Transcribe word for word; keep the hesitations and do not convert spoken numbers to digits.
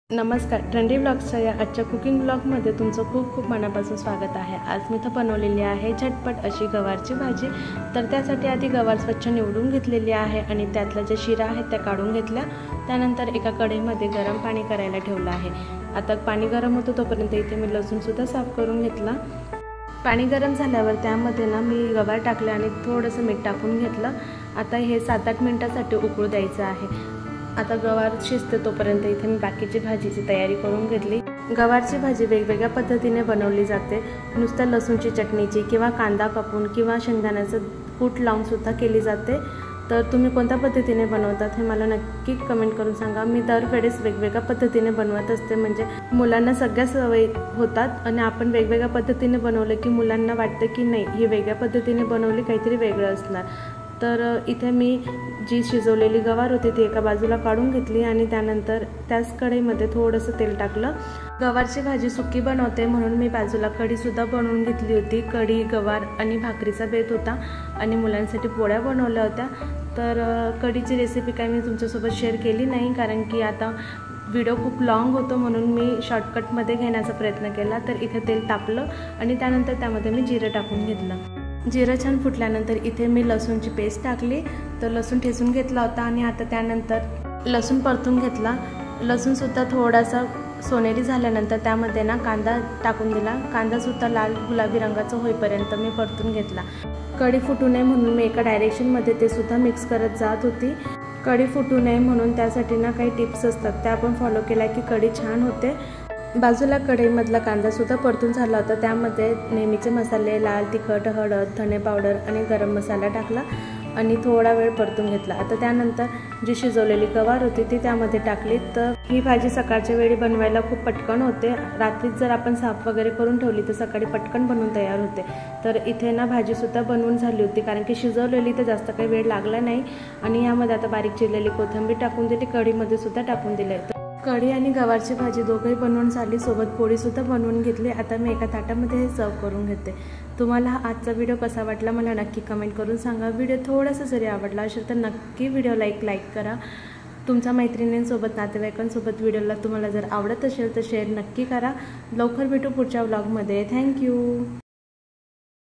नमस्कार, ट्रेंडी ब्लॉग्सच्या या आजच्या कुकिंग ब्लॉगमध्ये तुमचं खूप खूप मनापासून स्वागत आहे। आज मी तर बनवलेली आहे झटपट अशी गवारची भाजी। तर त्यासाठी आधी गवार स्वच्छ निवडून घेतलेली आहे आणि त्यातल्या जे शिरा आहेत त्या काढून घेतल्या। त्यानंतर एका कढईमध्ये गरम पाणी करायला ठेवलं आहे। आता पाणी गरम होतं तोपर्यंत इथे मी लसूण सुद्धा साफ करून घेतला। पाणी गरम झाल्यावर त्यामध्ये ना मी गवार टाकले आणि थोडंसं मीठ टाकून घेतलं। आता हे सात आठ मिनिटांसाठी उकळू द्यायचं आहे। आता गवार शिजते तोपर्यंत इथे मी बाकीची भाजीची तयारी करून घेतली। गवारची भाजी वेगवेगळ्या पद्धतीने बनवली जाते। नुसत्या लसूणची चटणीची किंवा कांदा कापून किंवा शेंगदाण्याचं कूट लावून सुद्धा केली जाते। तर तुम्ही कोणत्या पद्धतीने बनवतात हे मला नक्की कमेंट करून सांगा। मी दरवेळेस वेगवेगळ्या पद्धतीने बनवत असते, म्हणजे मुलांना सगळ्या सवयी होतात आणि आपण वेगवेगळ्या पद्धतीने बनवलं की मुलांना वाटतं की नाही ही वेगळ्या पद्धतीने बनवली काहीतरी वेगळं असणार। तर इथे मी जी शिजवलेली गवार होती ती एका बाजूला काढून घेतली आणि त्यानंतर त्याच कढईमध्ये थोडंसं तेल टाकलं। गवारची भाजी सुकी बनवते म्हणून मी बाजूला कढी सुद्धा बनवून घेतली होती। कढी, गवार आणि भाकरीचा बेत होता आणि मुलांसाठी पोळ्या बनवल्या होत्या। तर कढीची रेसिपी काय मी तुमच्यासोबत शेअर केली नाही, कारण की आता व्हिडिओ खूप लॉंग होतो म्हणून मी शॉर्टकटमध्ये घेण्याचा प्रयत्न केला। तर इथे तेल तापलं आणि त्यानंतर त्यामध्ये मी जिरं टाकून घेतलं। जिरं छान फुटल्यानंतर इथे मी लसूणची पेस्ट टाकली। तर लसूण ठेचून घेतला होता आणि आता त्यानंतर लसूण परतून घेतला। लसूणसुद्धा थोडासा सोनेरी झाल्यानंतर त्यामध्ये ना कांदा टाकून दिला। कांदासुद्धा लाल गुलाबी रंगाचा होईपर्यंत मी परतून घेतला। कढी फुटू नये म्हणून मी एका डायरेक्शनमध्ये ते सुद्धा मिक्स करत जात होती। कढी फुटू नये म्हणून त्यासाठी ना काही टिप्स असतात त्या आपण फॉलो केल्या की कढी छान होते। बाजूला कढईमधला कांदासुद्धा परतून झाला होता। त्यामध्ये नेहमीचे मसाले, लाल तिखट, हळद, धने पावडर आणि गरम मसाला टाकला आणि थोडा वेळ परतून घेतला। आता त्यानंतर जी शिजवलेली गवार होती ती त्यामध्ये टाकली। तर ही भाजी सकाळच्या वेळी बनवायला खूप पटकन होते। रात्रीच जर आपण साफ वगैरे करून ठेवली तर सकाळी पटकन बनवून तयार होते। तर इथे ना भाजीसुद्धा बनवून झाली होती, कारण की शिजवलेली तर जास्त काही वेळ लागला नाही। आणि यामध्ये आता बारीक चिरलेली कोथिंबीर टाकून दिली, कढीमध्ये सुद्धा टाकून दिले। कढी आणि गवारची भाजी दोघंही बनवून झाली, सोबत पोळीसुद्धा बनवून घेतली। आता मी एका ताटामध्ये हे सर्व करून घेते। तुम्हाला हा आजचा व्हिडिओ कसा वाटला मला नक्की कमेंट करून सांगा। व्हिडिओ थोडासा जरी आवडला असेल तर नक्की व्हिडिओ लाईक लाईक करा। तुमच्या मैत्रिणींसोबत, नातेवाईकांसोबत व्हिडिओला तुम्हाला जर आवडत असेल तर शेअर नक्की करा। लवकर भेटू पुढच्या व्लॉगमध्ये। थँक्यू।